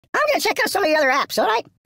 I'm going to check out some of the other apps, all right?